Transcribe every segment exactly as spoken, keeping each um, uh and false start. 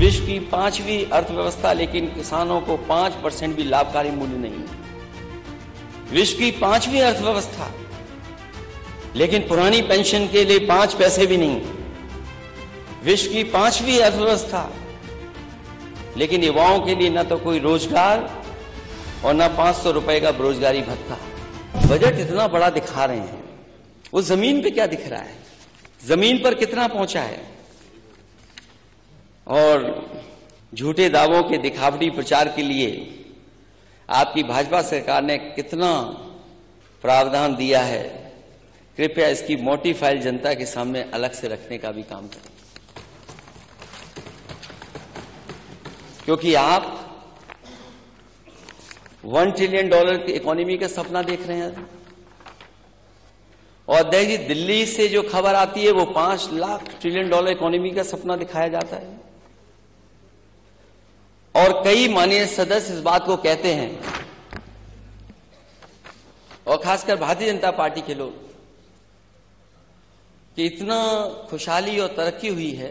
विश्व की पांचवी अर्थव्यवस्था, लेकिन किसानों को पांच परसेंट भी लाभकारी मूल्य नहीं है। विश्व की पांचवी अर्थव्यवस्था, लेकिन पुरानी पेंशन के लिए पांच पैसे भी नहीं। विश्व की पांचवी अर्थव्यवस्था, लेकिन युवाओं के लिए न तो कोई रोजगार और न पांच सौ रुपए का बेरोजगारी भत्ता। बजट इतना बड़ा दिखा रहे हैं, वो जमीन पे क्या दिख रहा है, जमीन पर कितना पहुंचा है। और झूठे दावों के दिखावटी प्रचार के लिए आपकी भाजपा सरकार ने कितना प्रावधान दिया है, कृपया इसकी मोटी फाइल जनता के सामने अलग से रखने का भी काम करें, क्योंकि आप वन ट्रिलियन डॉलर की इकोनॉमी का सपना देख रहे हैं। और देखिए, दिल्ली से जो खबर आती है वो पांच लाख ट्रिलियन डॉलर इकोनॉमी का सपना दिखाया जाता है। और कई माननीय सदस्य इस बात को कहते हैं, और खासकर भारतीय जनता पार्टी के लोग, कि इतना खुशहाली और तरक्की हुई है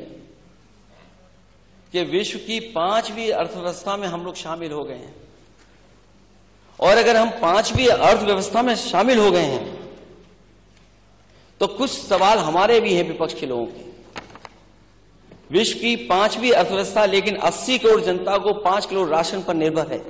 कि विश्व की पांचवी अर्थव्यवस्था में हम लोग शामिल हो गए हैं। और अगर हम पांचवी अर्थव्यवस्था में शामिल हो गए हैं तो कुछ सवाल हमारे भी हैं, विपक्ष के लोगों के। विश्व की पांचवी अर्थव्यवस्था, लेकिन अस्सी करोड़ जनता को पांच किलो राशन पर निर्भर है।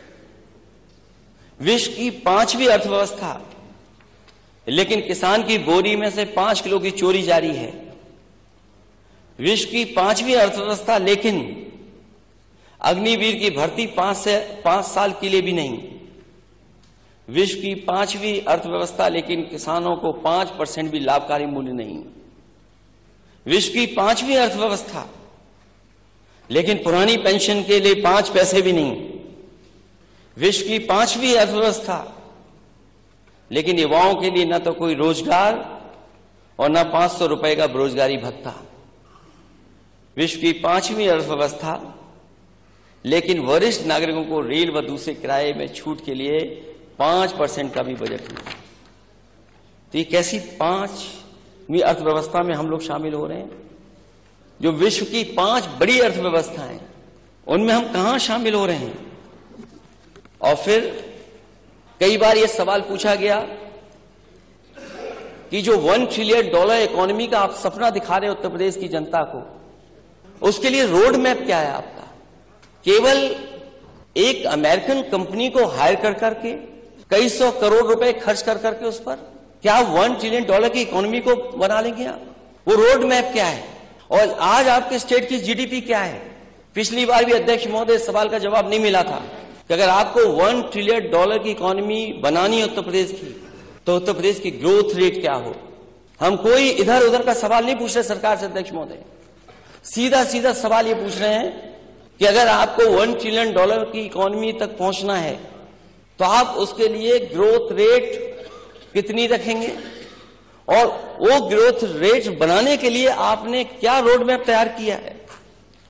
विश्व की पांचवी अर्थव्यवस्था, लेकिन किसान की बोरी में से पांच किलो की चोरी जारी है। विश्व की पांचवी अर्थव्यवस्था, लेकिन अग्निवीर की भर्ती पांच से पांच साल के लिए भी नहीं। विश्व की पांचवी अर्थव्यवस्था, लेकिन किसानों को पांच परसेंट भी लाभकारी मूल्य नहीं। विश्व की पांचवी अर्थव्यवस्था, लेकिन पुरानी पेंशन के लिए पांच पैसे भी नहीं। विश्व की पांचवी अर्थव्यवस्था, लेकिन युवाओं के लिए न तो कोई रोजगार और न पांच सौ रुपए का बेरोजगारी भत्ता। विश्व की पांचवी अर्थव्यवस्था, लेकिन वरिष्ठ नागरिकों को रेल व दूसरे किराए में छूट के लिए पांच परसेंट का भी बजट नहीं। तो ये कैसी पांचवी अर्थव्यवस्था में हम लोग शामिल हो रहे हैं? जो विश्व की पांच बड़ी अर्थव्यवस्थाएं, उनमें हम कहां शामिल हो रहे हैं? और फिर कई बार यह सवाल पूछा गया कि जो वन ट्रिलियन डॉलर इकोनॉमी का आप सपना दिखा रहे हैं उत्तर प्रदेश की जनता को, उसके लिए रोड मैप क्या है आपका? केवल एक अमेरिकन कंपनी को हायर कर करके कई सौ करोड़ रुपए खर्च कर करके उस पर क्या वन ट्रिलियन डॉलर की इकोनॉमी को बना लेंगे आप? वो रोड मैप क्या है? और आज आपके स्टेट की जीडीपी क्या है? पिछली बार भी अध्यक्ष महोदय सवाल का जवाब नहीं मिला था कि अगर आपको वन ट्रिलियन डॉलर की इकोनॉमी बनानी है उत्तर प्रदेश की, तो उत्तर प्रदेश की ग्रोथ रेट क्या हो? हम कोई इधर उधर का सवाल नहीं पूछ रहे सरकार से अध्यक्ष महोदय, सीधा सीधा सवाल ये पूछ रहे हैं कि अगर आपको वन ट्रिलियन डॉलर की इकोनॉमी तक पहुंचना है तो आप उसके लिए ग्रोथ रेट कितनी रखेंगे, और वो ग्रोथ रेट बनाने के लिए आपने क्या रोड मैप तैयार किया है?